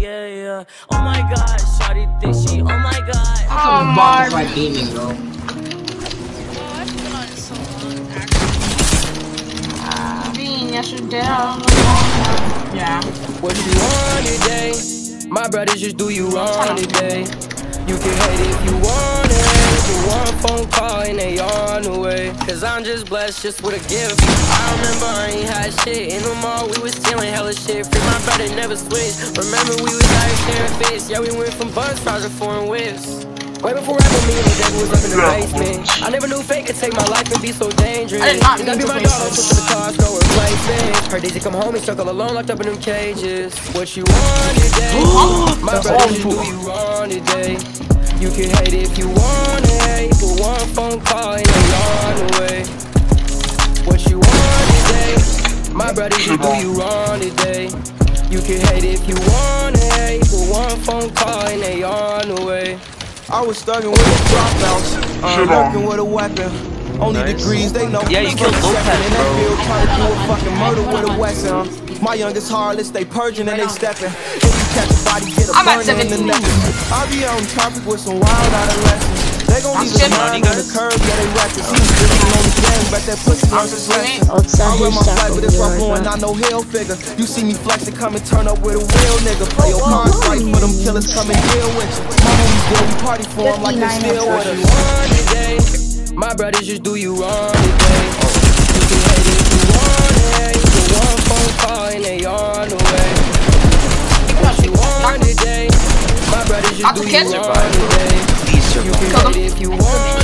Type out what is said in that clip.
yeah, yeah. Oh my god, shawty think she, oh my god. Oh my god. Gaming, bro. I've been on it so long, actually. Bean, yes you did. Yeah. What you want today? My brothers just do you wrong today. You can hate if you want it. You want a phone call and they on the way. Cause I'm just blessed just with a gift. I remember I ain't had shit. In the mall we was stealing hella shit. Free my brother never switched. Remember we was out here sharing fish. Yeah, we went from bus cars to foreign whips. Way before rapping, me and the devil was up in the basement. I never knew fate could take my life and be so dangerous. I did not You gotta be my dog, so to the cars, no replacement. Heard Daisy come home and struggle alone, locked up in them cages. What you want today? My brother just do you wrong today. You can hate if you want it, but one phone call and they on the way. What you want today? My brother just do you wrong today. You can hate if you want it, but one phone call and they on the way. I was thugging with the dropouts, working with a weapon. Only degrees they know. Yeah, you killed Lopez, bro. Trying to do a fucking murder with a Western. My youngest harlots, they purging and they stepping. If you catch a body, get a burner in the neck. I be out in traffic with some wild adolescents. They gon' leave his mind on the curb, yeah, they reckless. He was living on the game, but that pussy learns his lesson. I'm with my flag, but it's rough going, not no hell figure. You see me flex and come and turn up with a real nigga. Play your cards right for them killers, come and deal with you. My homies deal, we party for them like they still with us. My brothers just do you wrong today. You can hate if you want it. You one phone call and they on the way. What you want today? My brothers just do you wrong today. You can hate if you want